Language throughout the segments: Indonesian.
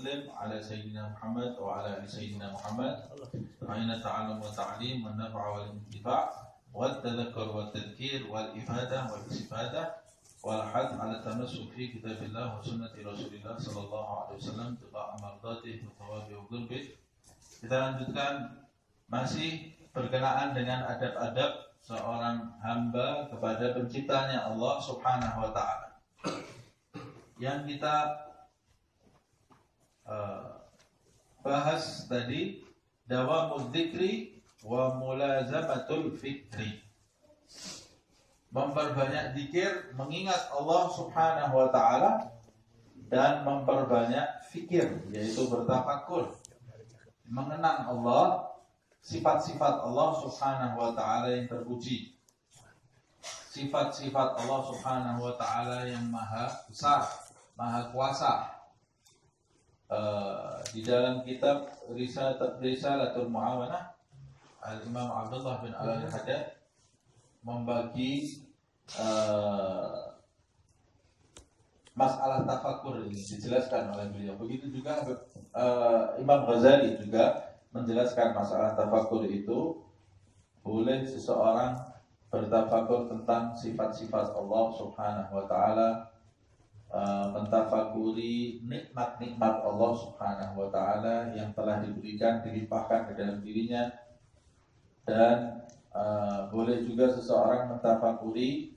وسلم على سيدنا محمد وعلى آل سيدنا محمد فإن التعلم والتعليم والنفع والانتفاع والتذكر والتذكير والإفادة والاستفادة والحث على التمسك في كتاب الله وسنة رسول الله صلى الله عليه وسلم ابتغاء مرضاته وثوابه وقربه. Kita lanjutkan masih berkenaan dengan adab-adab seorang hamba kepada penciptanya Allah Subhanahu wa Ta'ala. Yang kita bahas tadi dawamul dzikri wa mulazamatul fikri. Memperbanyak zikir, mengingat Allah Subhanahu wa Ta'ala, dan memperbanyak fikir, yaitu bertafakur, mengenang Allah, sifat-sifat Allah Subhanahu wa Ta'ala yang terpuji, sifat-sifat Allah Subhanahu wa Ta'ala yang maha besar, maha kuasa. Di dalam kitab Risalatul Mu'awanah, Al-Imam Abdullah bin Al-Haddad membagi masalah tafakur ini dijelaskan oleh beliau. Begitu juga Imam Ghazali juga menjelaskan masalah tafakur itu. Boleh seseorang bertafakur tentang sifat-sifat Allah Subhanahu wa Ta'ala, mentafakuri nikmat-nikmat Allah Subhanahu wa Ta'ala yang telah diberikan, dilimpahkan ke dalam dirinya. Dan boleh juga seseorang mentafakuri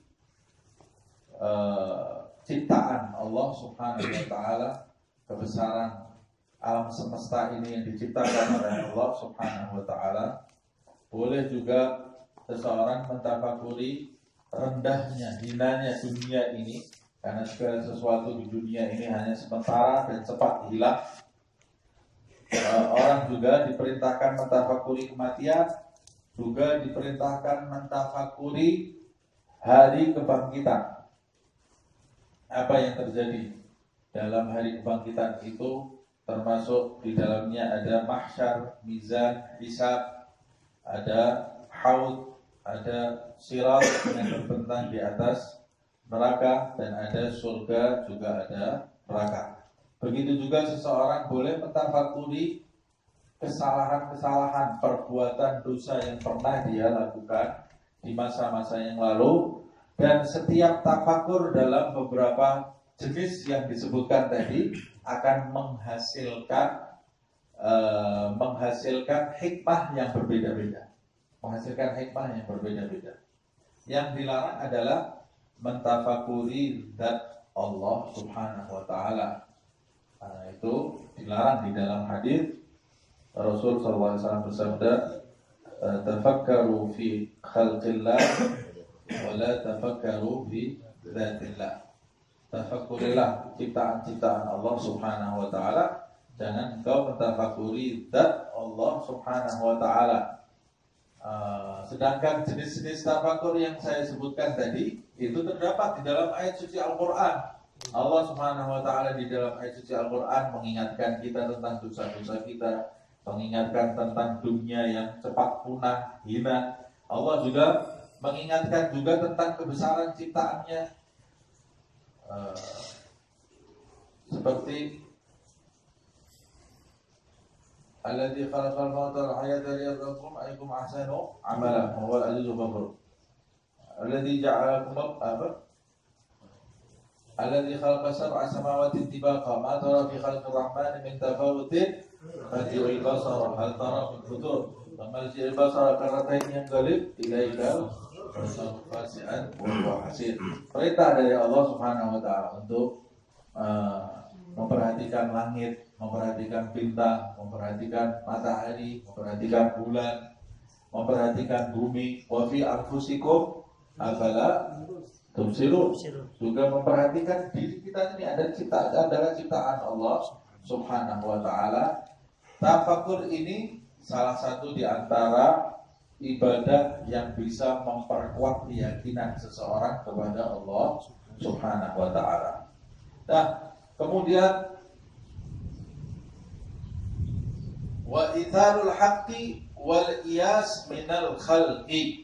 ciptaan Allah Subhanahu wa Ta'ala, kebesaran alam semesta ini yang diciptakan oleh Allah Subhanahu wa Ta'ala. Boleh juga seseorang mentafakuri rendahnya, hinanya dunia ini, karena segala sesuatu di dunia ini hanya sementara dan cepat hilang. Orang juga diperintahkan mentafakuri kematian, juga diperintahkan mentafakuri hari kebangkitan. Apa yang terjadi dalam hari kebangkitan itu, termasuk di dalamnya ada mahsyar, mizan, hisab, ada haud, ada sirat yang terbentang di atas neraka, dan ada surga, juga ada neraka. Begitu juga seseorang boleh mentafakuri kesalahan-kesalahan, perbuatan dosa yang pernah dia lakukan di masa-masa yang lalu. Dan setiap tafakur dalam beberapa jenis yang disebutkan tadi akan menghasilkan hikmah yang berbeda-beda. Yang dilarang adalah mentafakuri zat Allah Subhanahu wa Ta'ala. Itu dilarang di dalam hadis. Rasul SAW bersabda, tafakkaru fi khalqillah wa la tafakkaru fi dzatillah. Tafakurilah ciptaan-ciptaan Allah Subhanahu wa Ta'ala, jangan engkau mentafakuri zat Allah Subhanahu wa Ta'ala. Sedangkan jenis-jenis tafakur yang saya sebutkan tadi itu terdapat di dalam ayat suci Al-Quran. Allah Subhanahu wa Ta'ala di dalam ayat suci Al-Quran mengingatkan kita tentang dosa-dosa kita, mengingatkan tentang dunia yang cepat punah, hina. Allah juga mengingatkan juga tentang kebesaran ciptaannya, seperti alladzi khalaqal mauta wal hayata liyabluwakum ayyukum ahsanu amala wa huwal azizul ghafur. Alladzi ja'alakum alladzi khalaqa sab'a samawati tibaqa ma tara fi khalqir rahmani min tafawutin faj'al basara hal tara min futur wa marji'il basara karratain yanqalib ilaika fasi'an wa hasin. Perintah dari Allah Subhanahu wa Ta'ala untuk memperhatikan langit, memperhatikan bintang, memperhatikan matahari, memperhatikan bulan, memperhatikan bumi. Wa fi anfusikum afala tubsirun. Juga memperhatikan diri kita ini adalah ciptaan Allah Subhanahu wa Ta'ala. Tafakur ini salah satu di antara ibadah yang bisa memperkuat keyakinan seseorang kepada Allah Subhanahu wa Ta'ala. Nah, kemudian wa itharul haqqi wal iyas minal khalqi,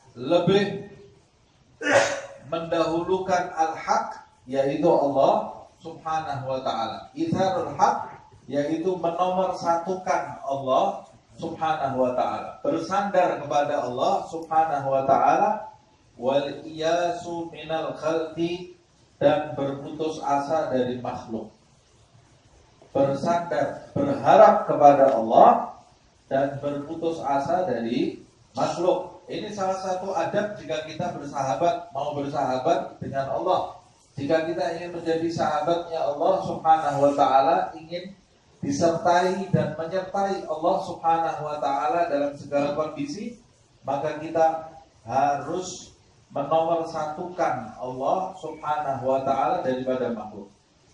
lebih mendahulukan al-haq, yaitu Allah, Subhanahu wa ta'ala. Izharul haq yaitu menomorsatukan Allah Subhanahu wa ta'ala, bersandar kepada Allah Subhanahu wa ta'ala, wal iyasu minal khalqi, dan berputus asa dari makhluk. Bersandar, berharap kepada Allah dan berputus asa dari makhluk. Ini salah satu adab jika kita bersahabat, mau bersahabat dengan Allah. Jika kita ingin menjadi sahabatnya Allah Subhanahu wa ta'ala, ingin disertai dan menyertai Allah Subhanahu wa ta'ala dalam segala kondisi, maka kita harus menomorsatukan Allah Subhanahu wa ta'ala daripada makhluk.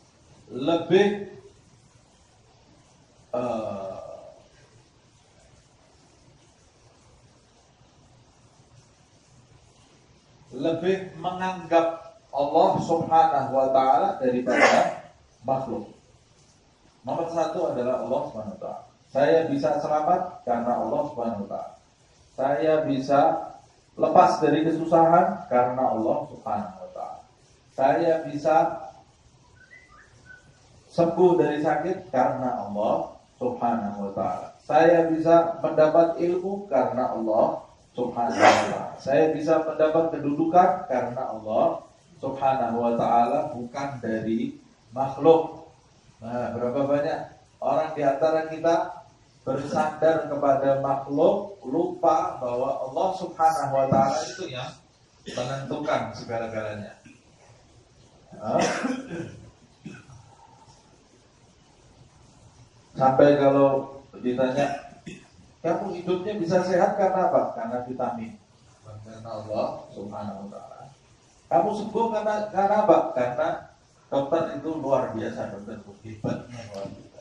Lebih menganggap Allah Subhanahu wa ta'ala daripada makhluk. Nomor satu adalah Allah Subhanahu wa ta'ala. Saya bisa selamat karena Allah Subhanahu wa ta'ala. Saya bisa lepas dari kesusahan karena Allah Subhanahu wa ta'ala. Saya bisa sembuh dari sakit karena Allah Subhanahu wa ta'ala. Saya bisa mendapat ilmu karena Allah Subhanahu wa ta'ala. Saya bisa mendapat kedudukan karena Allah Subhanahu wa ta'ala, bukan dari makhluk. Nah, berapa banyak orang di antara kita bersandar kepada makhluk, lupa bahwa Allah Subhanahu wa ta'ala itu yang menentukan segala-galanya. Sampai kalau ditanya, kamu hidupnya bisa sehat karena apa? Karena vitamin. Karena Allah Subhanahu wa ta'ala. Kamu sembuh karena apa? Karena dokter itu luar biasa, dokter hebatnya luar biasa.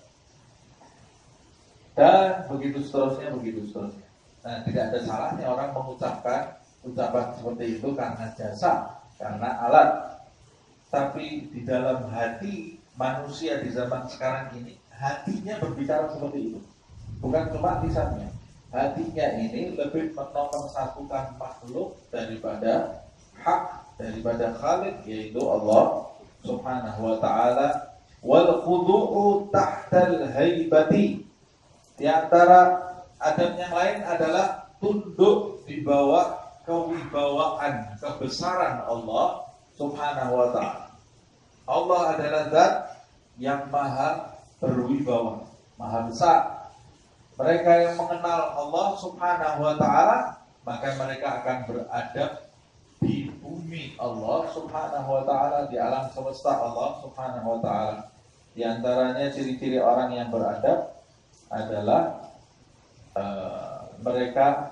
Dan begitu seterusnya. Nah, tidak ada salahnya orang mengucapkan ucapan seperti itu karena jasa, karena alat. Tapi di dalam hati manusia di zaman sekarang ini, hatinya berbicara seperti itu. Bukan cuma lisannya. Hatinya ini lebih menomorsatukan makhluk daripada hak, daripada Khaliq, yaitu Allah Subhanahu wa ta'ala. Wal khudu'u tahtal haibati. Di antara adab yang lain adalah tunduk di bawah kewibawaan, kebesaran Allah Subhanahu wa ta'ala. Allah adalah zat yang maha berwibawa, maha besar. Mereka yang mengenal Allah Subhanahu wa ta'ala, maka mereka akan beradab di bumi Allah Subhanahu wa ta'ala, di alam semesta Allah Subhanahu wa ta'ala. Di antaranya ciri-ciri orang yang beradab adalah mereka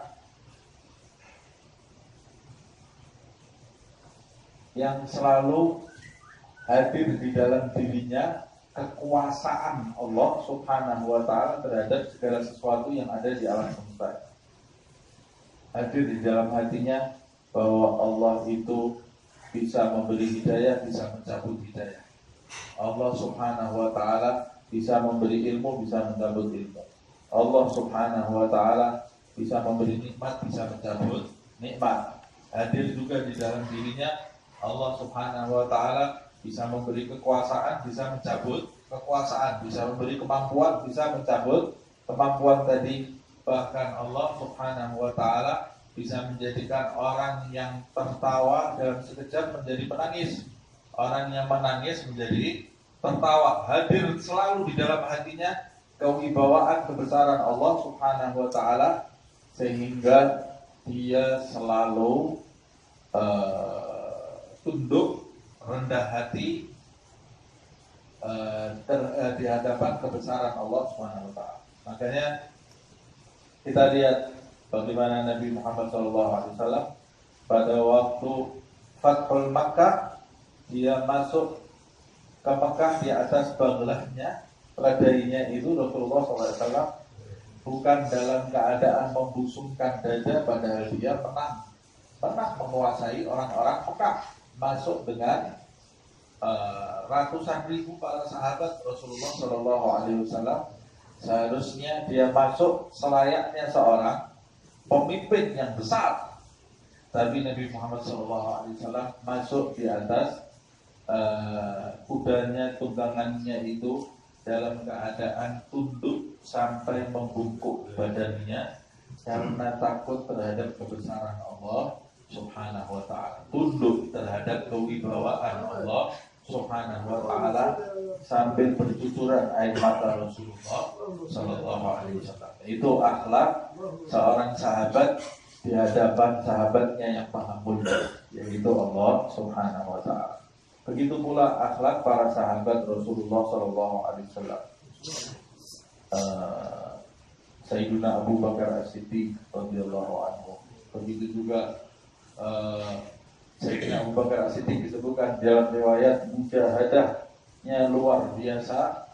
yang selalu hadir di dalam dirinya kekuasaan Allah Subhanahu wa ta'ala terhadap segala sesuatu yang ada di alam semesta. Hadir di dalam hatinya bahwa Allah itu bisa memberi hidayah, bisa mencabut hidayah. Allah Subhanahu wa ta'ala bisa memberi ilmu, bisa mencabut ilmu. Allah Subhanahu wa ta'ala bisa memberi nikmat, bisa mencabut nikmat. Hadir juga di dalam dirinya Allah Subhanahu wa ta'ala bisa memberi kekuasaan, bisa mencabut kekuasaan, bisa memberi kemampuan, bisa mencabut kemampuan tadi. Bahkan Allah Subhanahu wa ta'ala bisa menjadikan orang yang tertawa dalam sekejap menjadi penangis, orang yang menangis menjadi tertawa. Hadir selalu di dalam hatinya kewibawaan kebesaran Allah Subhanahu wa ta'ala, sehingga dia selalu tunduk, rendah hati di hadapan kebesaran Allah Subhanahu wa ta'ala. Makanya kita lihat bagaimana Nabi Muhammad SAW pada waktu Fathul Makkah, dia masuk ke Makkah di atas baglahnya, keledainya itu Rasulullah SAW bukan dalam keadaan membusungkan dada, padahal dia pernah menguasai orang-orang Makkah, masuk dengan ratusan ribu para sahabat Rasulullah SAW. Seharusnya dia masuk selayaknya seorang pemimpin yang besar, tapi Nabi Muhammad SAW masuk di atas kudanya, tunggangannya itu dalam keadaan tunduk sampai membungkuk badannya karena takut terhadap kebesaran Allah Subhanahu wa ta'ala, tunduk terhadap kewibawaan Allah Subhanahu wa ta'ala sambil bercucuran air mata Rasulullah Sallallahu Alaihi Wasallam. Itu akhlak seorang sahabat di hadapan sahabatnya yang maha mulia, yaitu Allah Subhanahu wa ta'ala. Begitu pula akhlak para sahabat Rasulullah Sallallahu Alaihi Wasallam. Sayyidina Abu Bakar As-Siddiq radhiyallahu anhu. Begitu juga Sayyidina Abu Bakar As-Siddiq disebutkan dalam riwayat mujahadahnya luar biasa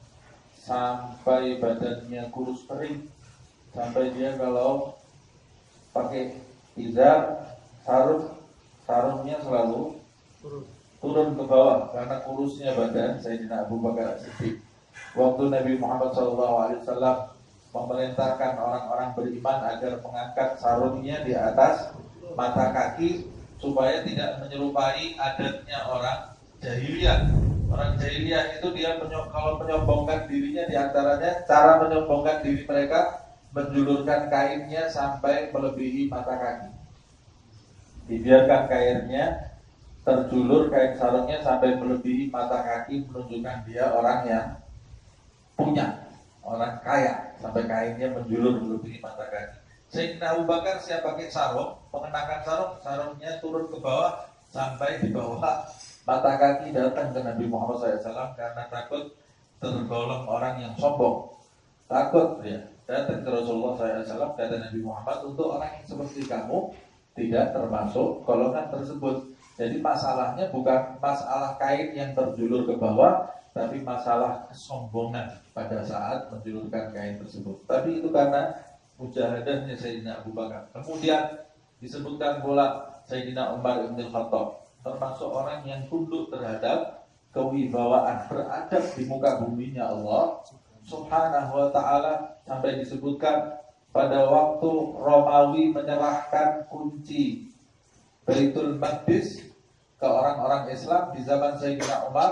sampai badannya kurus kering, sampai dia kalau pakai izar sarungnya selalu turun ke bawah karena kurusnya badan Sayyidina Abu Bakar As-Siddiq. Waktu Nabi Muhammad SAW memerintahkan orang-orang beriman agar mengangkat sarungnya di atas mata kaki supaya tidak menyerupai adatnya orang jahiliyah. Orang jahiliyah itu dia kalau menyombongkan dirinya, diantaranya cara menyombongkan diri mereka menjulurkan kainnya sampai melebihi mata kaki. Dibiarkan kainnya terjulur, kain sarungnya sampai melebihi mata kaki, menunjukkan dia orang yang punya, orang kaya, sampai kainnya menjulur melebihi mata kaki. Sayyidina Abu Bakar siap pakai sarung, mengenakan sarungnya turun ke bawah sampai di bawah mata kaki, datang ke Nabi Muhammad SAW karena takut tergolong orang yang sombong. Takut dia datang ke Rasulullah SAW, kata Nabi Muhammad, untuk orang yang seperti kamu tidak termasuk golongan tersebut. Jadi masalahnya bukan masalah kain yang terjulur ke bawah, tapi masalah kesombongan pada saat menjulurkan kain tersebut. Tapi itu karena mujahadahnya Sayyidina Abu Bakar. Kemudian disebutkan pula Sayyidina Umar bin Khattab, termasuk orang yang tunduk terhadap kewibawaan, beradab di muka buminya Allah Subhanahu wa ta'ala, sampai disebutkan pada waktu Romawi menyerahkan kunci Baitul Maqdis ke orang-orang Islam di zaman Sayyidina Umar,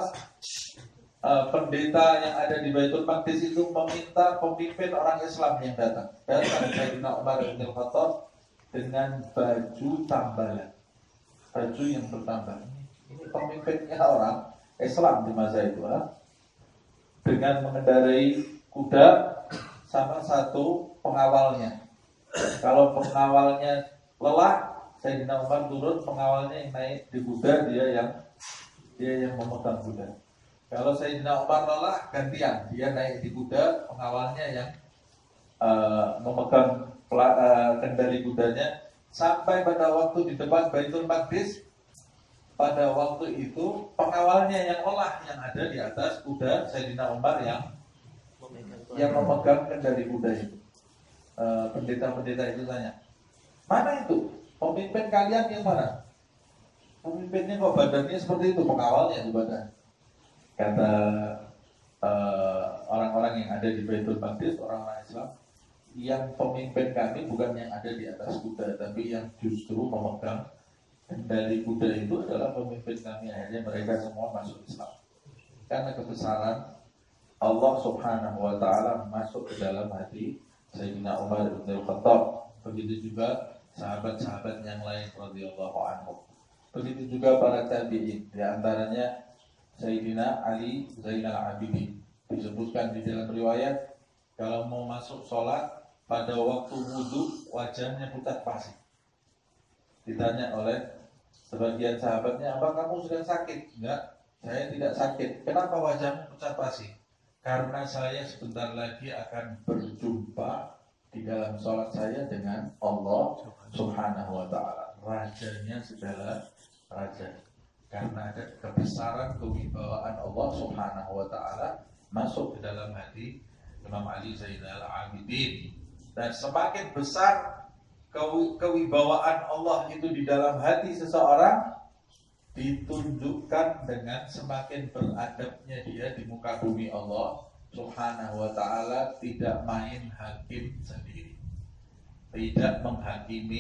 pendeta yang ada di Baitul Maqdis itu meminta pemimpin orang Islam yang datang Sayyidina Umar bin Khattab dengan baju tambalan, baju yang bertambah. Ini pemimpinnya orang Islam di masa itu, dengan mengendarai kuda sama satu pengawalnya. Kalau pengawalnya lelah, Sayyidina Umar turun, pengawalnya yang naik di kuda, dia yang memegang kuda. Kalau Sayyidina Umar lelah, gantian, dia naik di kuda, pengawalnya yang memegang kendali kudanya, sampai pada waktu di depan Baitul Maqdis. Pada waktu itu pengawalnya yang lelah, yang ada di atas kuda, Sayyidina Umar yang memegang kendali kuda itu. Pendeta-pendeta itu tanya, mana itu? Pemimpin kalian yang mana? Pemimpinnya kok badannya seperti itu, pengawalnya itu badan. Kata orang-orang yang ada di Baitul Maqdis, orang-orang Islam, yang pemimpin kami bukan yang ada di atas kuda, tapi yang justru memegang kendali kuda itu adalah pemimpin kami. Akhirnya mereka semua masuk Islam karena kebesaran Allah Subhanahu wa ta'ala masuk ke dalam hati Sayyidina Umar bin Khattab. Begitu juga sahabat-sahabat yang lain radhiyallahu anhu. Begitu juga para tabi'in, di antaranya Sayyidina Ali Zainal Abidin. Disebutkan di dalam riwayat, kalau mau masuk sholat pada waktu wudhu, wajahnya pucat pasi. Ditanya oleh sebagian sahabatnya, apa kamu sedang sakit? Enggak, saya tidak sakit. Kenapa wajahmu pucat pasi? Karena saya sebentar lagi akan berjumpa di dalam sholat saya dengan Allah Subhanahu wa ta'ala, rajanya segala raja. Karena ada kebesaran kewibawaan Allah Subhanahu wa ta'ala masuk ke dalam hati Imam Ali Zainal Abidin. Dan semakin besar kewibawaan Allah itu di dalam hati seseorang, ditunjukkan dengan semakin beradabnya dia di muka bumi Allah Subhanahu wa ta'ala. Tidak main hakim sendiri, tidak menghakimi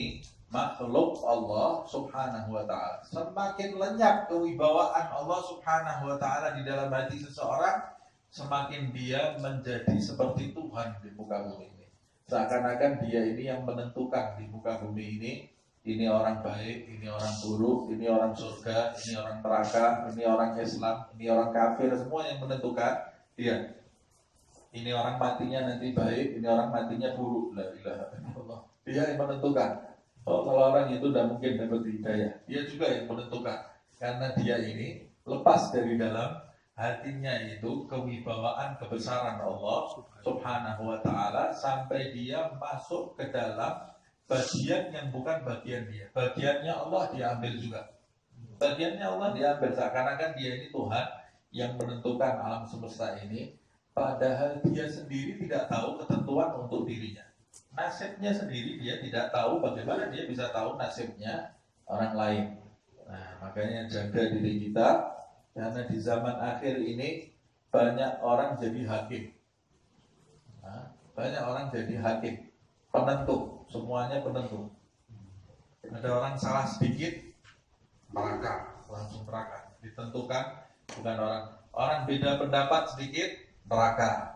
makhluk Allah subhanahu wa ta'ala. Semakin lenyap kewibawaan Allah subhanahu wa ta'ala di dalam hati seseorang, semakin dia menjadi seperti Tuhan di muka bumi ini. Seakan-akan dia ini yang menentukan di muka bumi ini orang baik, ini orang buruk, ini orang surga, ini orang neraka, ini orang Islam, ini orang kafir, semua yang menentukan dia. Ini orang matinya nanti baik, ini orang matinya buruk. La ilaha illallah. Dia yang menentukan. Kalau orang itu tidak mungkin dapat hidayah, dia juga yang menentukan. Karena dia ini lepas dari dalam hatinya itu kewibawaan kebesaran Allah subhanahu wa ta'ala, sampai dia masuk ke dalam bagian yang bukan bagian dia. Bagiannya Allah diambil juga. Bagiannya Allah diambil, seakan-akan dia ini Tuhan yang menentukan alam semesta ini, padahal dia sendiri tidak tahu ketentuan untuk dirinya. Nasibnya sendiri dia tidak tahu, bagaimana dia bisa tahu nasibnya orang lain. Nah, makanya jaga diri kita, karena di zaman akhir ini banyak orang jadi hakim. Nah, banyak orang jadi hakim, penentu, semuanya penentu. Ada orang salah sedikit, neraka, langsung neraka. Ditentukan bukan orang beda pendapat sedikit, neraka.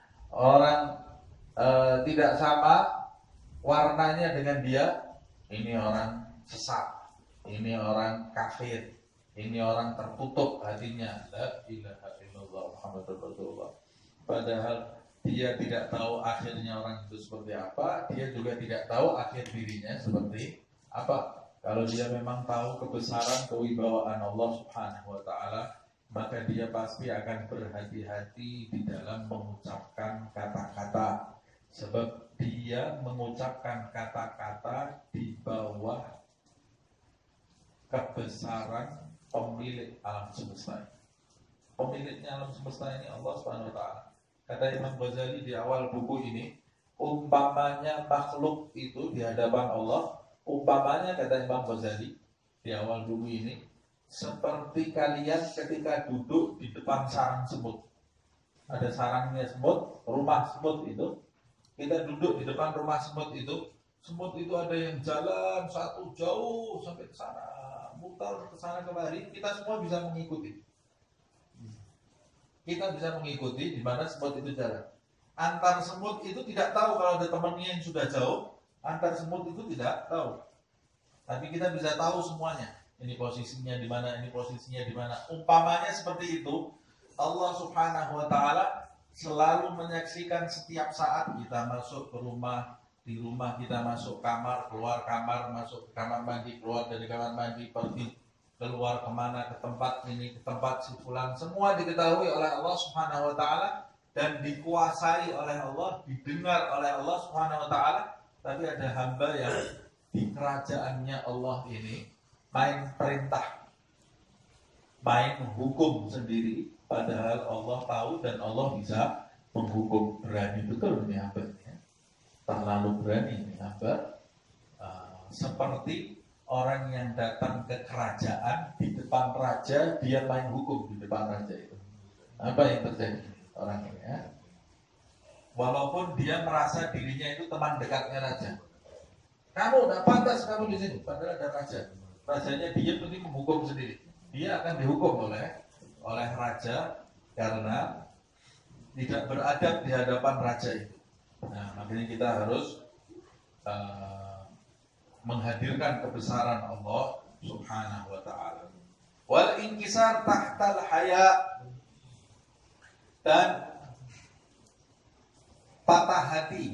Orang tidak sama warnanya dengan dia, ini orang sesat, ini orang kafir, ini orang tertutup hatinya. La ilaha illallah Muhammadur Rasulullah. Padahal dia tidak tahu akhirnya orang itu seperti apa, dia juga tidak tahu akhir dirinya seperti apa. Kalau dia memang tahu kebesaran kewibawaan Allah subhanahu wa ta'ala, maka dia pasti akan berhati-hati di dalam mengucapkan kata-kata. Sebab dia mengucapkan kata-kata di bawah kebesaran pemilik alam semesta. Pemiliknya alam semesta ini Allah subhanahu wa ta'ala. Kata Imam Ghazali di awal buku ini, umpamanya makhluk itu di hadapan Allah, umpamanya kata Imam Ghazali di awal buku ini, seperti kalian ketika duduk di depan sarang semut. Ada sarangnya semut, rumah semut itu. Kita duduk di depan rumah semut itu ada yang jalan satu jauh sampai ke sana, mutar ke sana kemari, kita semua bisa mengikuti. Kita bisa mengikuti di mana semut itu jalan. Antar semut itu tidak tahu kalau ada temannya yang sudah jauh. Antar semut itu tidak tahu. Tapi kita bisa tahu semuanya. Ini posisinya di mana, ini posisinya di mana. Umpamanya seperti itu, Allah subhanahu wa ta'ala selalu menyaksikan setiap saat kita masuk ke rumah, di rumah kita masuk kamar, keluar kamar, masuk ke kamar mandi, keluar dari kamar mandi, pergi keluar kemana, ke tempat ini, ke tempat si fulan, semua diketahui oleh Allah subhanahu wa ta'ala dan dikuasai oleh Allah, didengar oleh Allah subhanahu wa ta'ala. Tapi ada hamba yang di kerajaannya Allah ini main perintah, main hukum sendiri, padahal Allah tahu dan Allah bisa menghukum. Berani betul ini hamba ini, terlalu berani ini hamba. Seperti orang yang datang ke kerajaan, di depan raja dia main hukum di depan raja itu. Apa yang terjadi orang ini ya? Walaupun dia merasa dirinya itu teman dekatnya raja. Kamu tidak pantas kamu di sini, padahal ada raja. Rajanya dia penting menghukum sendiri. Dia akan dihukum oleh raja karena tidak beradab di hadapan raja itu. Nah, makanya kita harus menghadirkan kebesaran Allah subhanahu wa ta'ala. Wal inkisar tahtal haya, dan patah hati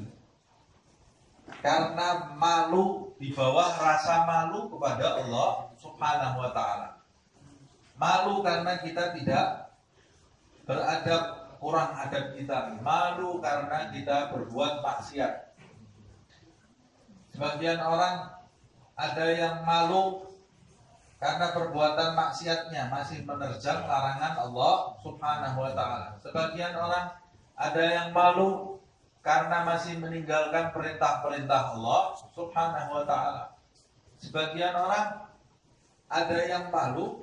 karena malu, di bawah rasa malu kepada Allah subhanahu wa ta'ala. Malu karena kita tidak beradab, kurang adab kita. Malu karena kita berbuat maksiat. Sebagian orang ada yang malu karena perbuatan maksiatnya masih menerjang larangan Allah subhanahu wa ta'ala. Sebagian orang ada yang malu karena masih meninggalkan perintah-perintah Allah subhanahu wa ta'ala. Sebagian orang ada yang malu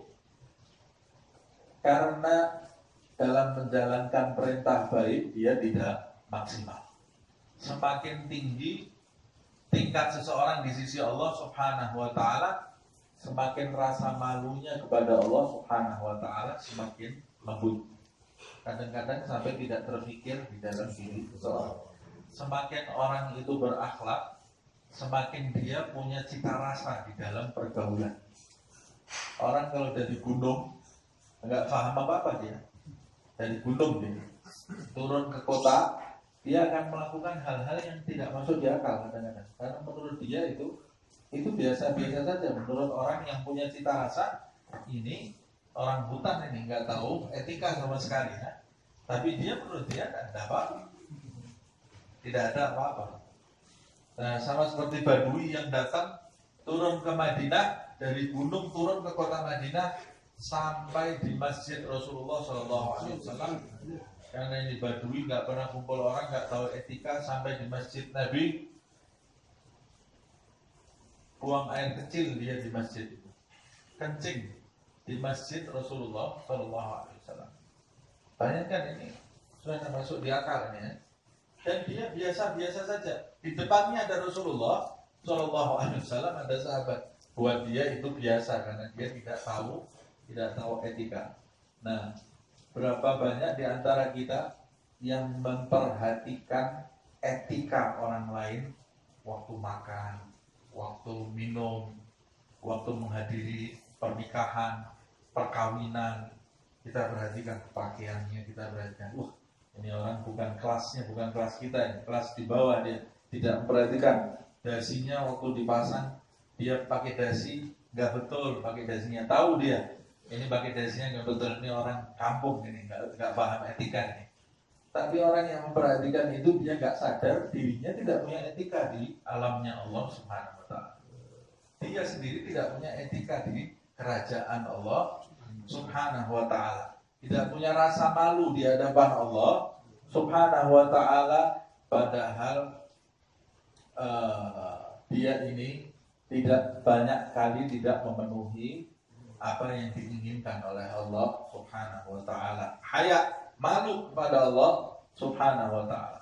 karena dalam menjalankan perintah baik dia tidak maksimal. Semakin tinggi tingkat seseorang di sisi Allah Subhanahu wa taala, semakin rasa malunya kepada Allah Subhanahu wa taala semakin lembut. Kadang-kadang sampai tidak terpikir di dalam diri seseorang. Semakin orang itu berakhlak, semakin dia punya cita rasa di dalam pergaulan. Orang kalau dari gunung nggak paham apa-apa dia, dari gunung dia turun ke kota, dia akan melakukan hal-hal yang tidak masuk di akal kadang-kadang. Karena menurut dia itu biasa-biasa saja. Menurut orang yang punya cita rasa, ini orang hutan ini nggak tahu etika sama sekali, ya. Tapi dia menurut dia tidak ada apa-apa, tidak ada apa-apa. Nah, sama seperti Badui yang datang turun ke Madinah, dari gunung turun ke kota Madinah sampai di masjid Rasulullah SAW. Karena ini Badui nggak pernah kumpul orang, nggak tahu etika, sampai di masjid Nabi buang air kecil dia di masjid itu, kencing di masjid Rasulullah SAW. Bayangkan ini sudah masuk di akal ini, ya. Dan dia biasa-biasa saja. Di depannya ada Rasulullah SAW, ada sahabat. Buat dia itu biasa karena dia tidak tahu etika. Nah, berapa banyak di antara kita yang memperhatikan etika orang lain waktu makan, waktu minum, waktu menghadiri pernikahan, perkawinan. Kita perhatikan pakaiannya, kita perhatikan, ini orang bukan kelasnya, bukan kelas kita, ini kelas di bawah. Dia tidak memperhatikan dasinya waktu dipasang, dia pakai dasi nggak betul, pakai dasinya tahu dia ini pakai dasinya nggak betul, ini orang kampung ini nggak paham etika ini. Tapi orang yang memperhatikan itu dia nggak sadar dirinya tidak punya etika di alamnya Allah Subhanahu wa taala. Dia sendiri tidak punya etika di kerajaan Allah Subhanahu wa ta'ala, tidak punya rasa malu di hadapan Allah Subhanahu wa ta'ala, padahal dia ini tidak banyak kali tidak memenuhi apa yang diinginkan oleh Allah Subhanahu wa ta'ala. Haya, malu kepada Allah Subhanahu wa ta'ala.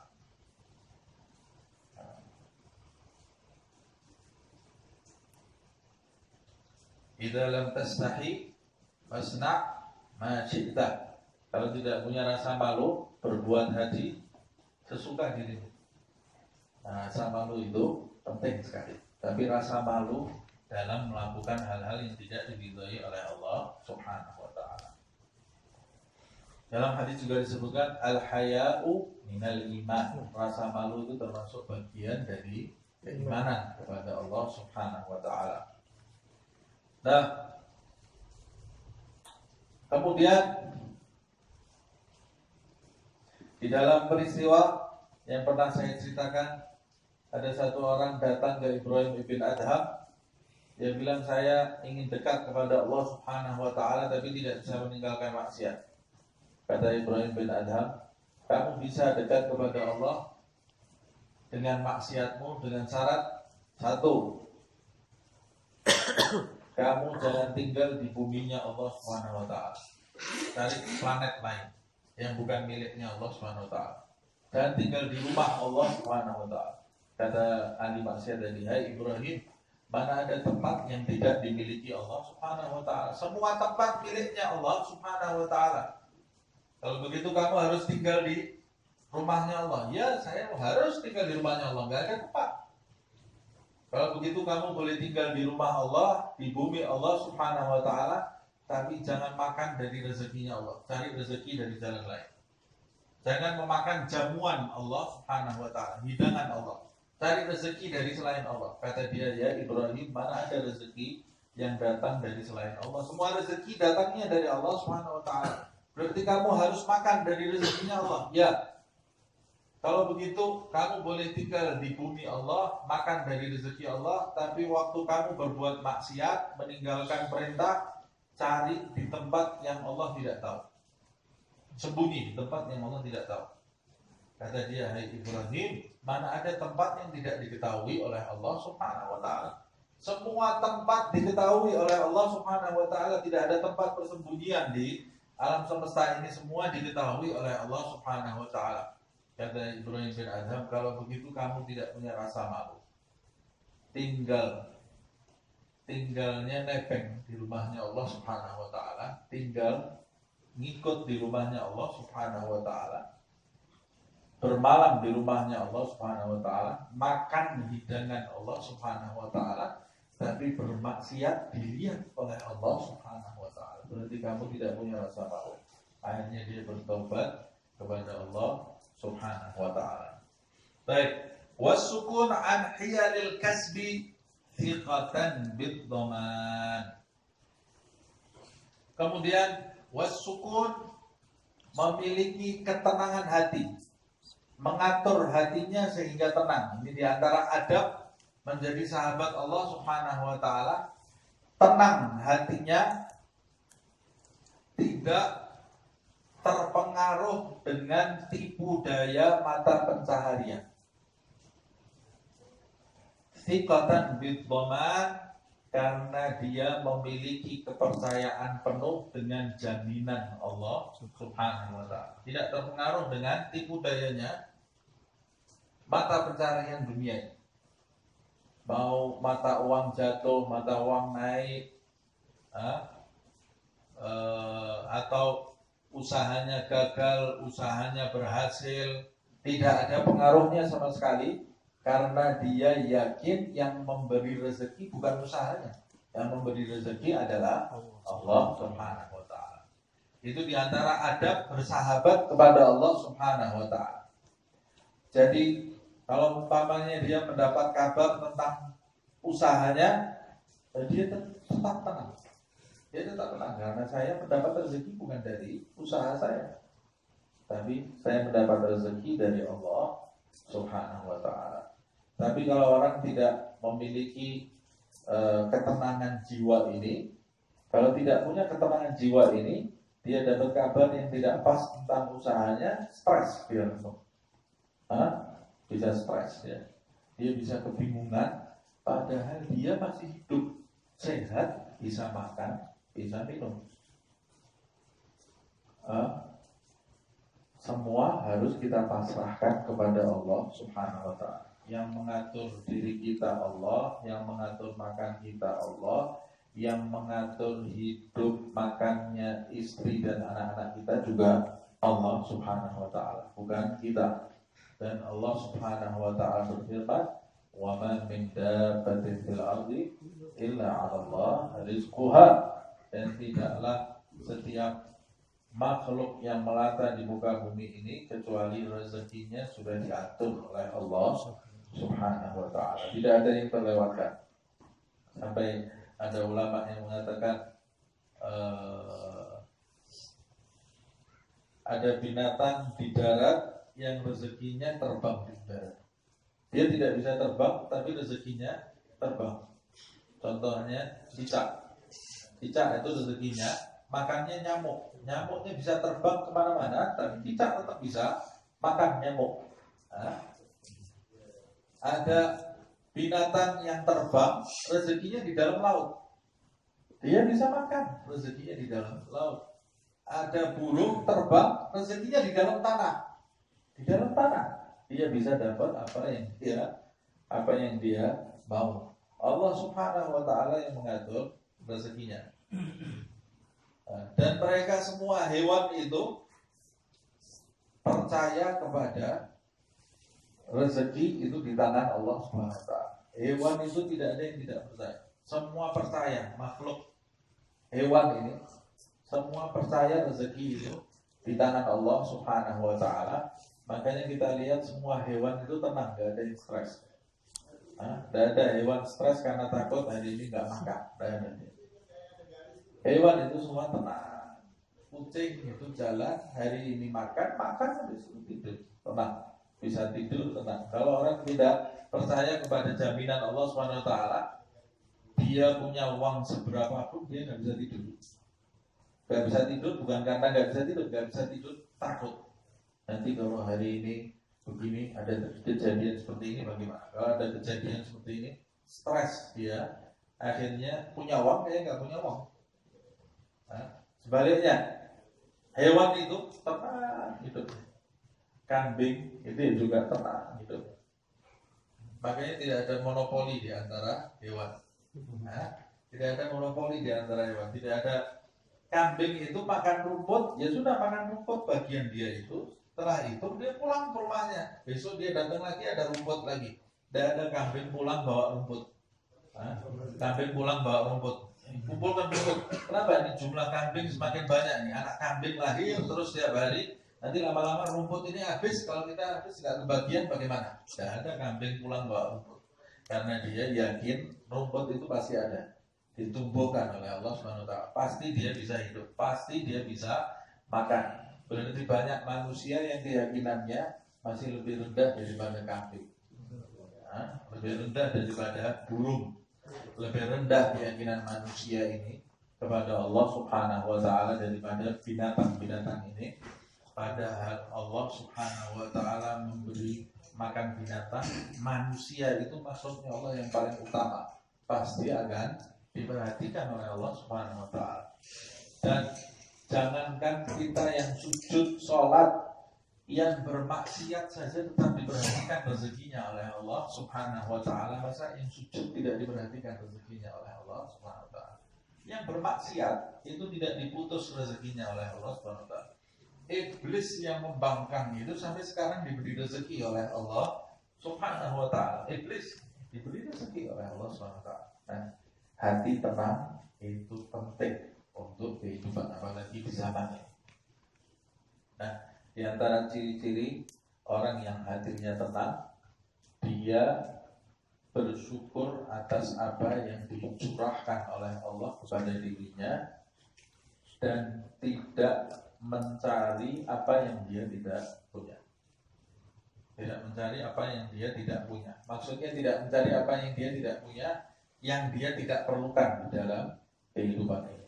Idza lam tastahi fasna' ma syi'ta. Kalau tidak punya rasa malu, berbuat haji sesuka dirimu. Nah, rasa malu itu penting sekali. Tapi rasa malu dalam melakukan hal-hal yang tidak diridhai oleh Allah Subhanahu wa taala. Dalam hadis juga disebutkan al-haya'u minal iman. Rasa malu itu termasuk bagian dari keimanan kepada Allah Subhanahu wa taala. Nah, kemudian di dalam peristiwa yang pernah saya ceritakan, ada satu orang datang ke Ibrahim ibn Adham. Dia bilang, saya ingin dekat kepada Allah Subhanahu wa ta'ala tapi tidak bisa meninggalkan maksiat. Kata Ibrahim bin Adham, kamu bisa dekat kepada Allah dengan maksiatmu dengan syarat satu, kamu jangan tinggal di buminya Allah Subhanahu wa ta'ala. Cari planet lain yang bukan miliknya Allah Subhanahu wa ta'ala. Dan tinggal di rumah Allah Subhanahu wa ta'ala. Kata ahli maksiat tadi, hai Ibrahim, mana ada tempat yang tidak dimiliki Allah Subhanahu wa ta'ala. Semua tempat miliknya Allah Subhanahu wa ta'ala. Kalau begitu kamu harus tinggal di rumahnya Allah. Ya, saya harus tinggal di rumahnya Allah, nggak ada tempat. Kalau begitu kamu boleh tinggal di rumah Allah, di bumi Allah Subhanahu wa ta'ala, tapi jangan makan dari rezekinya Allah. Cari rezeki dari jalan lain. Jangan memakan jamuan Allah Subhanahu wa ta'ala, hidangan Allah. Cari rezeki dari selain Allah. Kata dia, ya Ibrahim, mana ada rezeki yang datang dari selain Allah. Semua rezeki datangnya dari Allah Subhanahu wa ta'ala. Berarti kamu harus makan dari rezekinya Allah. Ya. Kalau begitu, kamu boleh tinggal di bumi Allah, makan dari rezeki Allah, tapi waktu kamu berbuat maksiat, meninggalkan perintah, cari di tempat yang Allah tidak tahu. Sembunyi di tempat yang Allah tidak tahu. Kata dia, hai Ibrahim, mana ada tempat yang tidak diketahui oleh Allah Subhanahu wa ta'ala. Semua tempat diketahui oleh Allah Subhanahu wa ta'ala. Tidak ada tempat persembunyian di alam semesta ini, semua diketahui oleh Allah Subhanahu wa ta'ala. Kata Ibrahim bin Adham, kalau begitu kamu tidak punya rasa malu. tinggalnya nebeng di rumahnya Allah Subhanahu wa taala, tinggal ngikut di rumahnya Allah Subhanahu wa taala, bermalam di rumahnya Allah Subhanahu wa taala, makan hidangan Allah Subhanahu wa taala, tapi bermaksiat dilihat oleh Allah Subhanahu wa taala. Berarti kamu tidak punya rasa malu. Akhirnya dia bertobat kepada Allah Subhanahu wa taala. Baik, wasukun an hiyalil kasbi thiqatan bid-dhaman. Kemudian wasukun memiliki ketenangan hati, mengatur hatinya sehingga tenang. Ini diantara adab menjadi sahabat Allah Subhanahu wa taala, tenang hatinya, tidak terpengaruh dengan tipu daya mata pencaharian. Thiqatan bid-dhaman, karena dia memiliki kepercayaan penuh dengan jaminan Allah Subhanahu wa taala. Tidak terpengaruh dengan tipu dayanya mata pencaharian dunia ini. Mau mata uang jatuh, mata uang naik, atau usahanya gagal, usahanya berhasil, tidak ada pengaruhnya sama sekali. Karena dia yakin yang memberi rezeki bukan usahanya. Yang memberi rezeki adalah Allah Subhanahu wa taala. Itu diantara adab bersahabat kepada Allah Subhanahu wa taala. Jadi kalau umpamanya dia mendapat kabar tentang usahanya, dia tetap tenang. Dia tetap tenang karena saya mendapat rezeki bukan dari usaha saya, tapi saya mendapat rezeki dari Allah Subhanahu wa taala. Tapi kalau orang tidak memiliki ketenangan jiwa ini, kalau tidak punya ketenangan jiwa ini, dia dapat kabar yang tidak pas tentang usahanya, stres dia langsung. Bisa stres ya. Dia bisa kebingungan, padahal dia masih hidup, sehat, bisa makan, bisa minum. Semua harus kita pasrahkan kepada Allah Subhanahu wa taala. Yang mengatur diri kita Allah, yang mengatur makan kita Allah, yang mengatur hidup makannya istri dan anak-anak kita juga Allah Subhanahu wa taala, bukan kita. Dan Allah Subhanahu wa taala berfirman, "Wa ma min dabbatin fil ardi illa 'ala Allah rizquha." Dan tidaklah setiap makhluk yang melata di muka bumi ini kecuali rezekinya sudah diatur oleh Allah Subhanahu wa ta'ala. Tidak ada yang terlewatkan. Sampai ada ulama yang mengatakan ada binatang di darat yang rezekinya terbang di darat. Dia tidak bisa terbang tapi rezekinya terbang. Contohnya cicak. Cicak itu rezekinya makannya nyamuk. Nyamuknya bisa terbang kemana-mana, tapi cicak tetap bisa makan nyamuk. Ada binatang yang terbang, rezekinya di dalam laut. Dia bisa makan, rezekinya di dalam laut. Ada burung terbang, rezekinya di dalam tanah. Di dalam tanah, dia bisa dapat apa yang dia mau. Allah Subhanahu wa taala yang mengatur rezekinya. Dan mereka semua hewan itu percaya kepada rezeki itu di tangan Allah Subhanahu wa taala. Hewan itu tidak ada yang tidak percaya. Semua percaya, makhluk hewan ini semua percaya rezeki itu di tangan Allah Subhanahu wa taala. Makanya kita lihat semua hewan itu tenang, gak ada yang stres. Tidak ada hewan stres karena takut hari ini gak makan. Hewan itu semua tenang. Kucing itu jalan hari ini makan habis itu tidur tenang. Bisa tidur tenang. Kalau orang tidak percaya kepada jaminan Allah Subhanahu wa taala, dia punya uang seberapa pun dia nggak bisa tidur. Nggak bisa tidur bukan karena nggak bisa tidur takut. Nanti kalau hari ini begini ada kejadian seperti ini bagaimana? Kalau ada kejadian seperti ini, stres dia, akhirnya punya uang dia nggak punya uang. Sebaliknya, hewan itu tenang hidupnya. Kambing itu juga tenang gitu. Makanya tidak ada monopoli di antara hewan. Nah, tidak ada monopoli di antara hewan. Tidak ada kambing itu makan rumput, ya sudah makan rumput bagian dia itu. Setelah itu dia pulang ke rumahnya. Besok dia datang lagi ada rumput lagi. Tidak ada kambing pulang bawa rumput. Nah, kambing pulang bawa rumput. Kumpulkan rumput. Kenapa ini jumlah kambing semakin banyak nih? Anak kambing lahir terus setiap hari. Nanti lama-lama rumput ini habis. Kalau kita habis nggak kebagian bagaimana? Tidak ada kambing pulang bawa rumput. Karena dia yakin rumput itu pasti ada, ditumbuhkan oleh Allah SWT. Pasti dia bisa hidup, pasti dia bisa makan. Berarti banyak manusia yang keyakinannya masih lebih rendah daripada kambing, lebih rendah daripada burung, lebih rendah keyakinan manusia ini kepada Allah Subhanahu wa Ta'ala daripada binatang-binatang ini. Padahal Allah Subhanahu wa Ta'ala memberi makan binatang, manusia itu maksudnya Allah yang paling utama, pasti akan diperhatikan oleh Allah Subhanahu wa Ta'ala. Dan jangankan kita yang sujud sholat, yang bermaksiat saja tetap diperhatikan rezekinya oleh Allah Subhanahu wa Ta'ala. Masa yang sujud tidak diperhatikan rezekinya oleh Allah Subhanahu wa Ta'ala? Yang bermaksiat itu tidak diputus rezekinya oleh Allah Subhanahu wa Ta'ala. Iblis yang membangkang itu sampai sekarang diberi rezeki oleh Allah Subhanahu wa Ta'ala. Iblis diberi rezeki oleh Allah Subhanahu wa Ta'ala. Nah, hati tenang itu penting untuk kehidupan apalagi di zaman ini. Nah, di antara ciri-ciri orang yang hatinya tenang, dia bersyukur atas apa yang dicurahkan oleh Allah kepada dirinya dan tidak mencari apa yang dia tidak punya. Tidak mencari apa yang dia tidak punya. Maksudnya tidak mencari apa yang dia tidak punya, yang dia tidak perlukan di dalam kehidupan ini.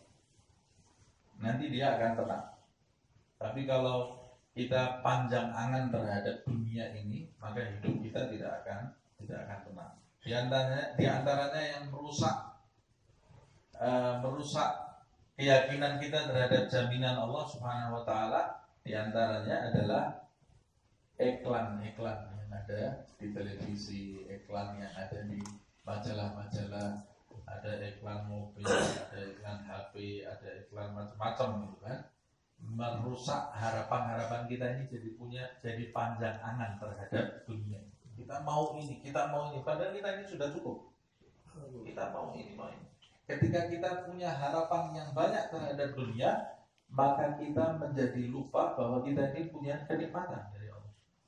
Nanti dia akan tenang. Tapi kalau kita panjang angan terhadap dunia ini, maka hidup kita tidak akan tenang. Di antaranya yang merusak keyakinan kita terhadap jaminan Allah Subhanahu wa Ta'ala, di antaranya adalah iklan-iklan yang ada di televisi, iklan yang ada di majalah-majalah, ada iklan mobil, ada iklan HP, ada iklan macam-macam gitu kan. Merusak harapan-harapan kita ini jadi panjang angan terhadap dunia. Kita mau ini, padahal kita ini sudah cukup. Kita mau ini. Ketika kita punya harapan yang banyak terhadap dunia, maka kita menjadi lupa bahwa kita ini punya kenikmatan dari Allah.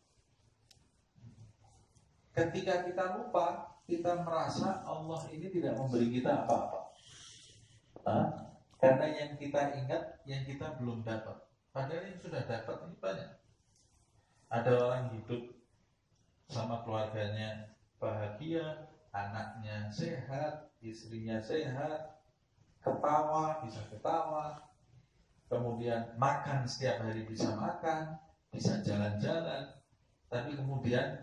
Ketika kita lupa, kita merasa Allah ini tidak memberi kita apa-apa. Karena yang kita ingat, yang kita belum dapat. Padahal yang sudah dapat ini banyak. Ada orang hidup sama keluarganya bahagia, anaknya sehat, istrinya sehat, bisa ketawa, kemudian makan setiap hari bisa makan, bisa jalan-jalan, tapi kemudian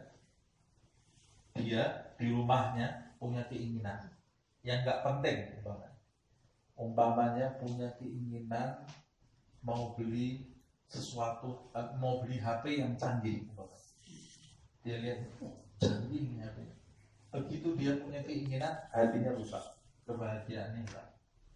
dia di rumahnya punya keinginan yang nggak penting, umpamanya punya keinginan mau beli sesuatu, mau beli HP yang canggih, dia lihat canggih HP. Begitu dia punya keinginan, hatinya rusak, kebahagiaannya hilang.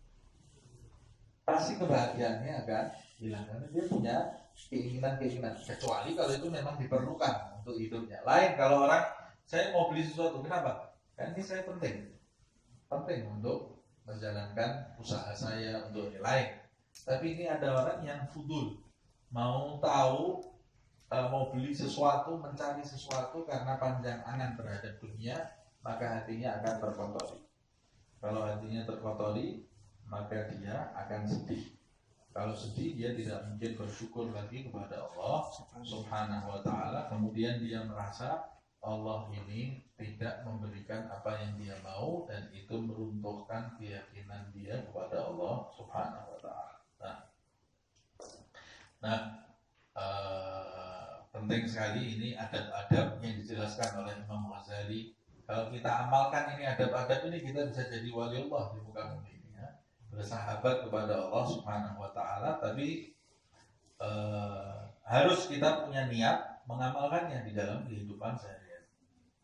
Pasti kebahagiaannya akan hilang karena dia punya keinginan. Kecuali kalau itu memang diperlukan untuk hidupnya. Lain kalau orang, saya mau beli sesuatu, kenapa? Kan ini saya penting untuk menjalankan usaha saya, untuk yang lain. Tapi ini ada orang yang fudul, mau tahu, mau beli sesuatu, mencari sesuatu karena panjang angan terhadap dunia, maka hatinya akan terkotori. Kalau hatinya terkotori, maka dia akan sedih. Kalau sedih, dia tidak mungkin bersyukur lagi kepada Allah Subhanahu wa Ta'ala. Kemudian dia merasa Allah ini tidak memberikan apa yang dia mau, dan itu meruntuhkan keyakinan dia kepada Allah Subhanahu wa Ta'ala. Penting sekali ini adab-adab yang dijelaskan oleh Imam Ghazali. Kalau kita amalkan ini adab-adab ini, kita bisa jadi waliullah di muka bumi ini, ya. Bersahabat kepada Allah Subhanahu wa Ta'ala. Tapi harus kita punya niat mengamalkannya di dalam kehidupan sehari-hari.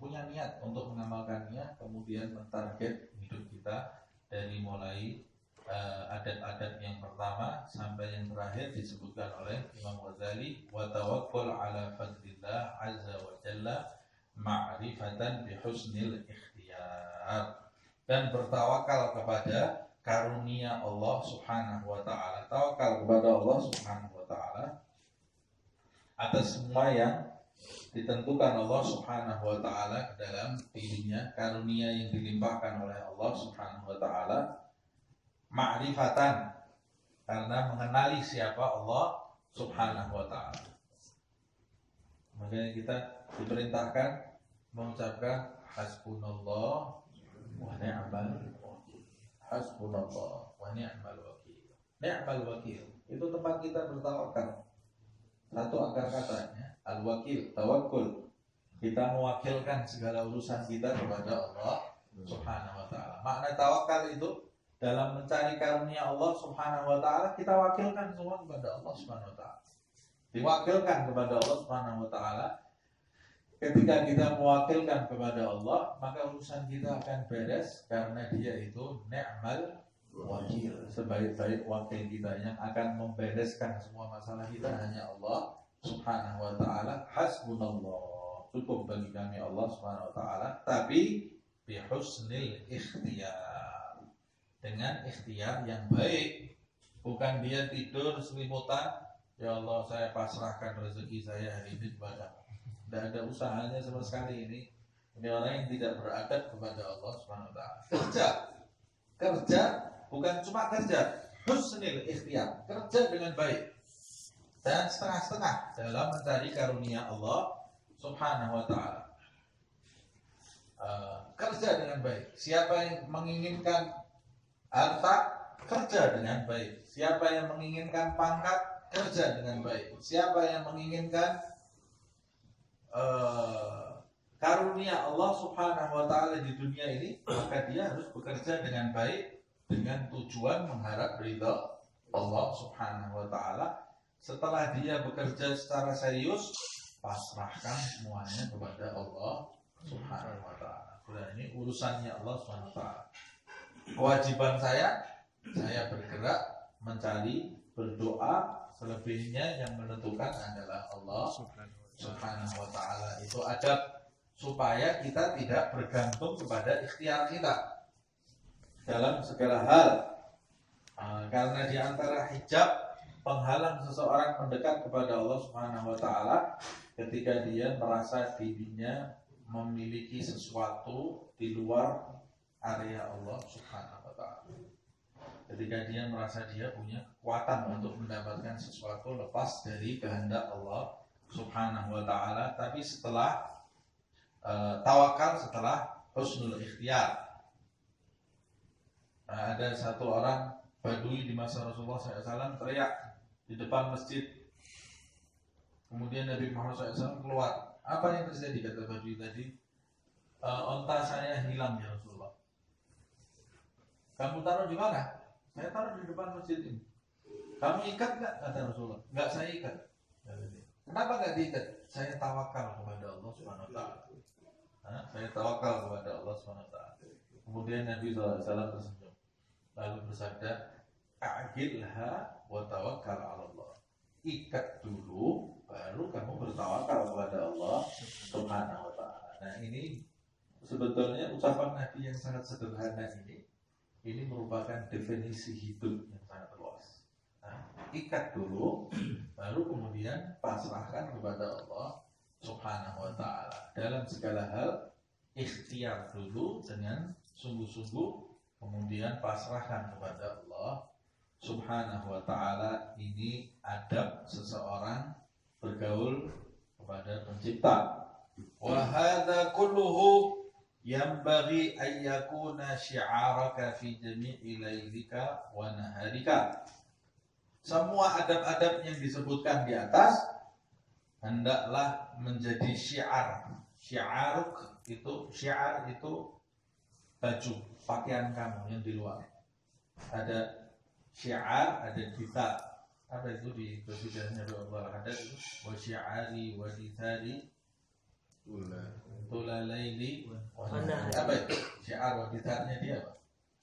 punya niat untuk mengamalkannya, kemudian mentarget hidup kita dari mulai adat-adat yang pertama sampai yang terakhir disebutkan oleh Imam Ghazali, wa tawakkul ala fadlillah azza wa jalla ma'rifatan bi husnil ikhtiyar, dan bertawakal kepada karunia Allah Subhanahu wa taala. Tawakal kepada Allah Subhanahu wa taala atas semua yang ditentukan Allah Subhanahu wa taala ke dalam dirinya, karunia yang dilimpahkan oleh Allah Subhanahu wa taala, ma'rifatan, karena mengenali siapa Allah Subhanahu wa taala. Makanya kita diperintahkan mengucapkan hasbunallah wa ni'mal wakil. Hasbunallah wa ni'mal wakil. Ni'mal wakil itu tempat kita bertawakal. Satu akar katanya al-wakil, tawakkul. Kita mewakilkan segala urusan kita kepada Allah Subhanahu wa taala. Makna tawakal itu dalam mencari karunia Allah Subhanahu wa taala, kita wakilkan semua kepada Allah Subhanahu wa taala. Diwakilkan kepada Allah Subhanahu wa taala. Ketika kita mewakilkan kepada Allah, maka urusan kita akan beres karena Dia itu ni'mal wakil, sebaik-baik wakil kita. Yang akan membereskan semua masalah kita hanya Allah Subhanahu wa taala. Hasbunallah, cukup bagi kami Allah Subhanahu wa taala, tapi bi husnil ikhtiyar, dengan ikhtiar yang baik. Bukan dia tidur selimutan, ya Allah saya pasrahkan rezeki saya hari ini kepadamu. Tidak ada usahanya sama sekali ini. Ini orang yang tidak beradab kepada Allah Subhanahu wa taala. Kerja bukan cuma kerja, husnul ikhtiyar, kerja dengan baik dan setengah-setengah dalam mencari karunia Allah Subhanahu wa taala. Kerja dengan baik. Siapa yang menginginkan harta, kerja dengan baik. Siapa yang menginginkan pangkat, kerja dengan baik. Siapa yang menginginkan karunia Allah Subhanahu wa taala di dunia ini, maka dia harus bekerja dengan baik dengan tujuan mengharap ridha Allah Subhanahu wa taala. Setelah dia bekerja secara serius, pasrahkan semuanya kepada Allah Subhanahu wa taala. Ini urusannya Allah Subhanahu wa taala. Kewajiban saya bergerak mencari, berdoa, selebihnya yang menentukan adalah Allah Subhanahu wa taala. Itu adab supaya kita tidak bergantung kepada ikhtiar kita dalam segala hal. Karena di antara hijab penghalang seseorang mendekat kepada Allah Subhanahu wa taala ketika dia merasa dirinya memiliki sesuatu di luar area Allah Subhanahu wa taala. Ketika dia merasa dia punya kekuatan untuk mendapatkan sesuatu lepas dari kehendak Allah Subhanahu wa taala, tapi setelah tawakal, setelah husnul ikhtiyar. Ada satu orang Badui di masa Rasulullah SAW teriak di depan masjid. Kemudian Nabi Muhammad SAW keluar. Apa yang terjadi, kata Badui tadi? Onta saya hilang ya Rasulullah. Kamu taruh di mana? Saya taruh di depan masjid ini. Kamu ikat nggak, kata Rasulullah? Nggak, saya ikat. Kenapa nggak diikat? Saya tawakal kepada Allah Subhanahu wa taala. Saya tawakal kepada Allah Subhanahu wa taala. Kemudian Nabi SAW tersenyum, lalu bersabda, "A'gilha wa tawakkal 'ala Allah." Ikat dulu, baru kamu bertawakal kepada Allah Subhanahu wa taala. Nah, ini sebetulnya ucapan Nabi yang sangat sederhana ini merupakan definisi hidup yang sangat luas. Ikat dulu, baru kemudian pasrahkan kepada Allah Subhanahu wa ta'ala. Dalam segala hal, ikhtiar dulu dengan sungguh-sungguh, kemudian pasrahkan kepada Allah Subhanahu wa ta'ala. Ini adab seseorang bergaul kepada pencipta. Wa hadza kulluhu yanbaghi an yakuna syi'araka fi jami'i lailika wa naharika. Semua adab-adab yang disebutkan di atas hendaklah menjadi syiar. Syiar itu baju, pakaian kamu yang di luar. Ada syiar, ada kita. Apa itu di bahasa Arab itu? Wa syiari wa dithari Tulalaili wa nahari. Apa itu? Syiar wa ditarnya dia apa?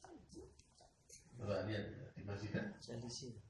Coba lihat dibacakan. Di sini.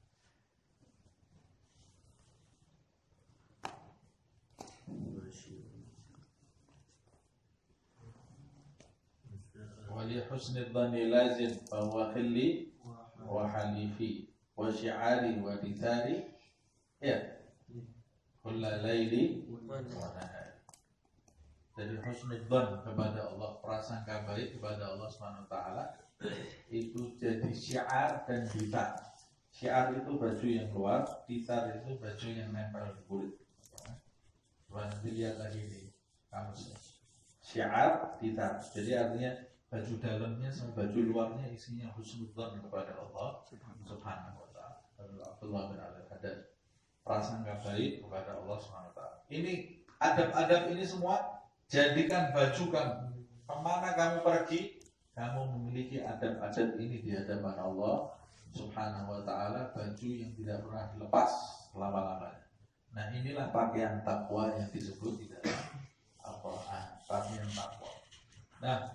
Wali husnul dhanni lazim fa huwa khilli wa halifi wa syi'ari wa dithari ya kulla laili wa nahari. Jadi husnul dhann kepada Allah, prasangka baik kepada Allah Subhanahu wa taala itu jadi syiar dan dithar. Syiar itu baju yang luar, dithar itu baju yang nempel di kulit. Coba nanti lihat lagi di kamusnya. Syiar, dithar. Jadi artinya baju dalamnya sama baju luarnya isinya husnudzan kepada Allah Subhanahu wa taala. Abdullah bin Al-Haddad ada prasangka baik kepada Allah Subhanahu wa taala. Ini adab-adab ini semua jadikan baju kamu. Kemana kamu pergi, kamu memiliki adab-adab ini di hadapan Allah Subhanahu wa taala, baju yang tidak pernah dilepas selama-lamanya. Nah, inilah pakaian takwa yang disebut di dalam Al-Qur'an, pakaian takwa. Nah,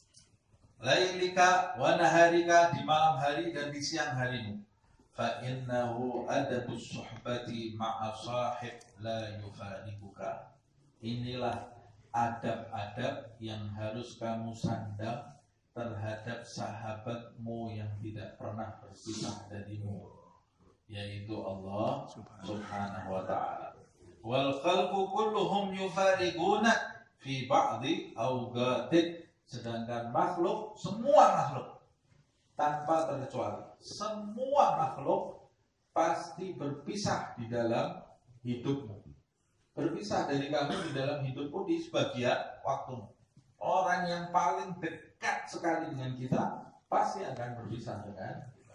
lailika wa naharika, di malam hari dan di siang harimu. Fa innahu adabus suhbati ma'a sahib la yufariquka. Inilah adab-adab yang harus kamu sandang terhadap sahabatmu yang tidak pernah berpisah darimu, yaitu Allah Subhanahu wa ta'ala. Wal khalqu kulluhum yufariquna fi ba'di awqatin. Sedangkan makhluk, semua makhluk tanpa terkecuali, semua makhluk pasti berpisah di dalam hidupmu. Berpisah dari kamu di dalam hidupmu di sebagian waktu. Orang yang paling dekat sekali dengan kita pasti akan berpisah dengan kita.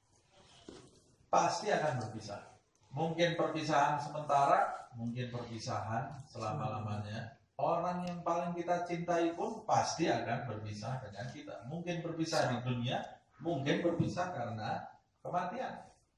Pasti akan berpisah. Mungkin perpisahan sementara, mungkin perpisahan selama-lamanya. Orang yang paling kita cintai pun pasti akan berpisah dengan kita. Mungkin berpisah di dunia, mungkin berpisah karena kematian.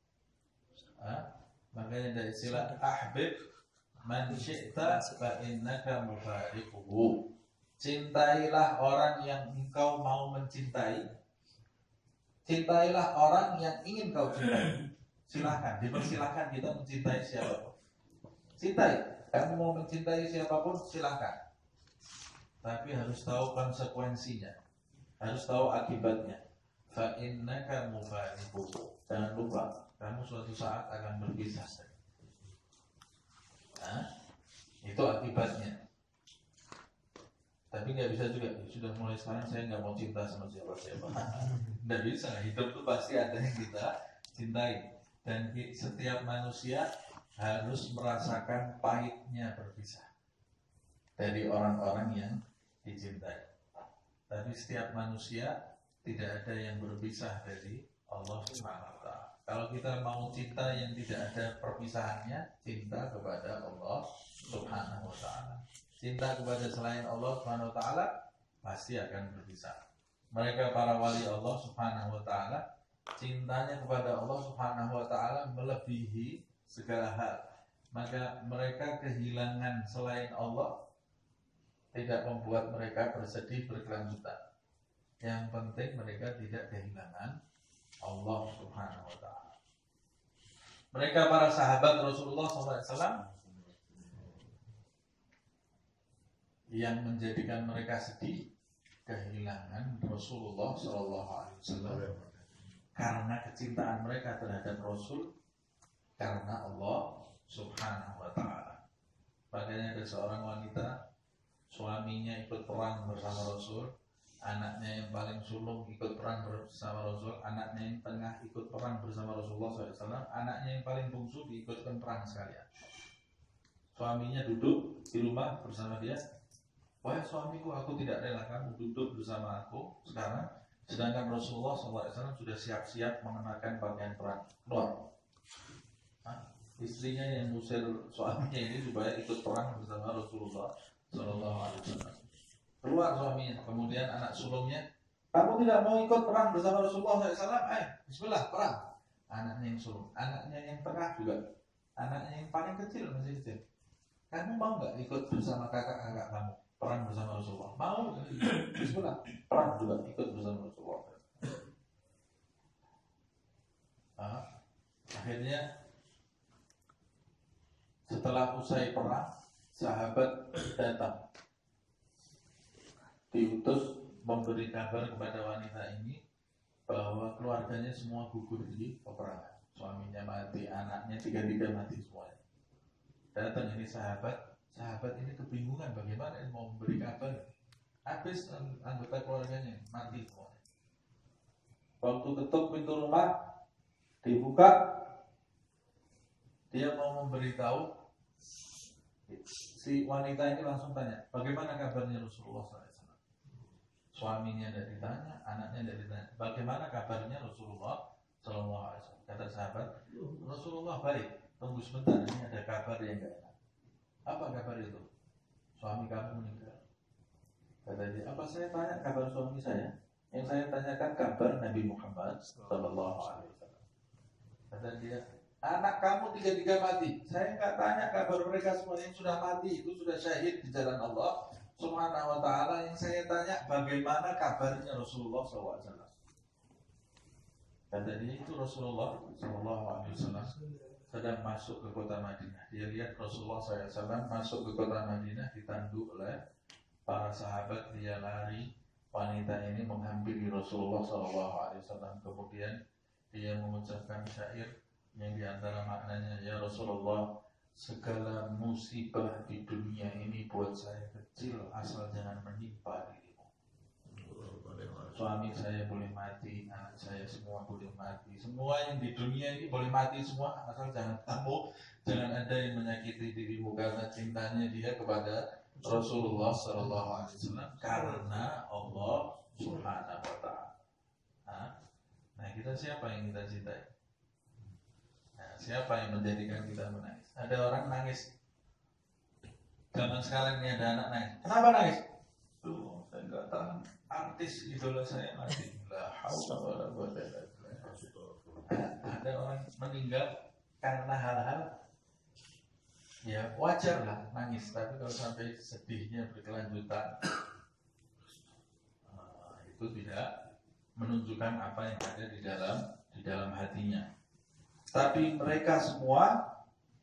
Makanya ada istilah ahbib man syi'ta fa innaka mufariquhu. Cintailah orang yang engkau mau mencintai. Cintailah orang yang ingin kau cintai. Silahkan, dipersilahkan kita mencintai siapapun. Cintai. Kamu mau mencintai siapapun silahkan, tapi harus tahu konsekuensinya, harus tahu akibatnya. Fa innaka mufariquhu. Jangan lupa, kamu suatu saat akan berpisah. Itu akibatnya. Tapi nggak bisa juga. Sudah mulai sekarang saya nggak mau cinta sama siapa-siapa. Nggak bisa. Hidup itu pasti ada yang kita cintai. Dan setiap manusia harus merasakan pahitnya berpisah dari orang-orang yang dicintai. Tapi setiap manusia tidak ada yang berpisah dari Allah Subhanahu wa taala. Kalau kita mau cinta yang tidak ada perpisahannya, cinta kepada Allah Subhanahu wa taala. Cinta kepada selain Allah Subhanahu wa taala pasti akan berpisah. Mereka para wali Allah Subhanahu wa taala, cintanya kepada Allah Subhanahu wa taala melebihi segala hal. Maka mereka kehilangan selain Allah tidak membuat mereka bersedih berkelanjutan. Yang penting mereka tidak kehilangan Allah Subhanahu wa ta'ala. Mereka para sahabat Rasulullah SAW yang menjadikan mereka sedih kehilangan Rasulullah SAW karena kecintaan mereka terhadap Rasul, karena Allah Subhanahu wa ta'ala. Makanya ada seorang wanita, suaminya ikut perang bersama Rasul, anaknya yang paling sulung ikut perang bersama Rasul, anaknya yang tengah ikut perang bersama Rasulullah SAW, anaknya yang paling bungsu diikutkan perang sekalian. Suaminya duduk di rumah bersama dia. Wahai suamiku, aku tidak rela kamu duduk bersama aku sekarang, sedangkan Rasulullah SAW sudah siap-siap mengenakan pakaian perang. Keluar. Istrinya yang ngusir suaminya ini supaya ikut perang bersama Rasulullah SAW. Keluar suaminya, kemudian anak sulungnya, kamu tidak mau ikut perang bersama Rasulullah SAW? Bismillah, perang. Anaknya yang sulung, anaknya yang tengah juga, anaknya yang paling kecil masih kecil. Kamu mau nggak ikut bersama kakak-kakak kamu perang bersama Rasulullah. Mau, bismillah, perang juga ikut bersama Rasulullah. Akhirnya setelah usai perang, sahabat datang, diutus memberi kabar kepada wanita ini bahwa keluarganya semua gugur di peperangan. Suaminya mati, anaknya tiga-tiga mati semuanya. Datang ini sahabat ini kebingungan bagaimana mau memberi kabar. Habis anggota keluarganya mati semuanya. Waktu ketuk pintu rumah dibuka, dia mau memberitahu, si wanita ini langsung tanya, bagaimana kabarnya Rasulullah SAW? Suaminya tidak ditanya, anaknya tidak ditanya, bagaimana kabarnya Rasulullah SAW? Kata sahabat, Rasulullah baik, tunggu sebentar, ini ada kabar yang tidak enak. Apa kabar itu? Suami kamu meninggal. Kata dia, apa saya tanya kabar suami saya? Yang saya tanyakan kabar Nabi Muhammad SAW. Kata dia, anak kamu tiga-tiga mati. Saya nggak tanya kabar mereka semua yang sudah mati, itu sudah syahid di jalan Allah Subhanahu wa ta'ala. Yang saya tanya bagaimana kabarnya Rasulullah SAW. Kata dia, itu Rasulullah SAW sedang masuk ke kota Madinah. Dia lihat Rasulullah SAW masuk ke kota Madinah, ditandu oleh para sahabat. Dia lari, wanita ini menghampiri Rasulullah SAW. Kemudian dia mengucapkan syair yang diantara maknanya, ya Rasulullah, segala musibah di dunia ini buat saya kecil asal jangan menimpa dirimu. Suami saya boleh mati, anak saya semua boleh mati, semua yang di dunia ini boleh mati semua asal jangan ada yang menyakiti dirimu, karena cintanya dia kepada Rasulullah SAW karena Allah Subhanahu wa ta'ala. Nah, kita siapa yang kita cintai? Nah, siapa yang menjadikan kita menangis? Ada orang nangis. Zaman sekarang ini ada anak nangis. Kenapa nangis? Tuh, saya nggak tahan. Artis idola saya mati. La haula wala quwwata illa billah. Ada orang meninggal karena hal-hal ya wajar lah nangis. Tapi kalau sampai sedihnya berkelanjutan, itu tidak menunjukkan apa yang ada di dalam hatinya. Tapi mereka semua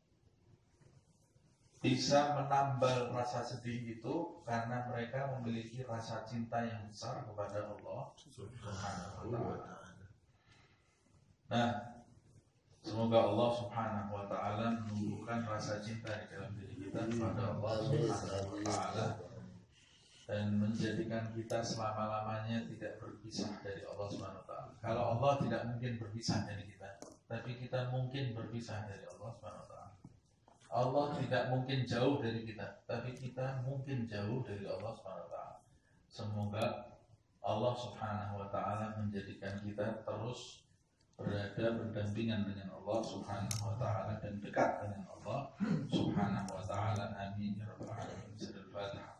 bisa menambal rasa sedih itu karena mereka memiliki rasa cinta yang besar kepada Allah Subhanahu wa ta'ala. Nah, semoga Allah Subhanahu wa ta'ala menumbuhkan rasa cinta di dalam diri kita kepada Allah Subhanahu wa ta'ala dan menjadikan kita selama-lamanya tidak berpisah dari Allah Subhanahu wa ta'ala. Kalau Allah tidak mungkin berpisah dari kita, tapi kita mungkin berpisah dari Allah Subhanahu wa ta'ala. Allah tidak mungkin jauh dari kita, tapi kita mungkin jauh dari Allah Subhanahu wa ta'ala. Semoga Allah Subhanahu wa ta'ala menjadikan kita terus berada berdampingan dengan Allah Subhanahu wa ta'ala dan dekat dengan Allah Subhanahu wa ta'ala. Amin ya rabbal alamin. Al-Fatihah.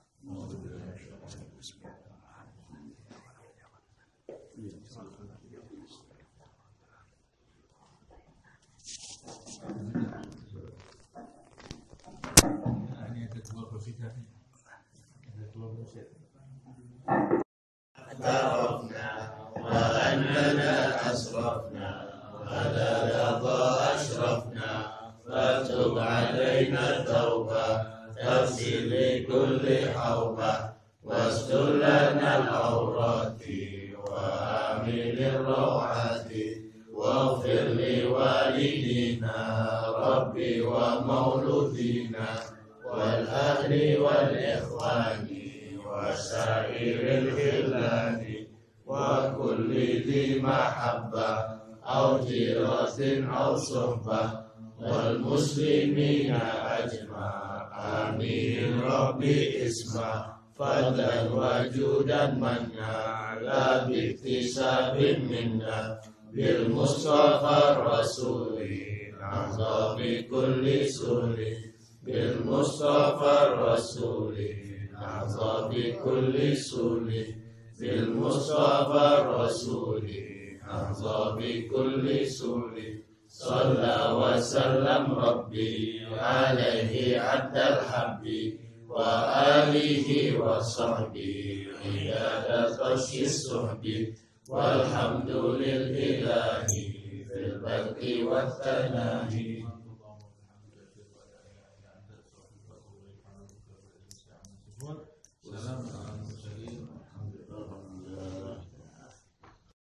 اعترفنا وأننا أسرفنا ولا رضا أشرفنا فاكتب علينا توبة تغسل لكل حوبة واستر لنا العورات وآمن الروعات واغفر لوالدينا ربي ومولودينا والأهل والإخوان وسائر الخلان وكل ذي محبة أو جيرة أو صحبة والمسلمين أجمع آمين ربي اسمع فضلا وجودا منا لا باكتساب منا بالمصطفى الرسول نرضى بكل سهل بالمصطفى الرسول نرضى بكل سهل بالمصطفى الرسول نرضى بكل سهل صلى وسلم ربي عليه عد الحب وآله آله وصحبه عداد قش الصحب والحمد لله في البرق والتناهي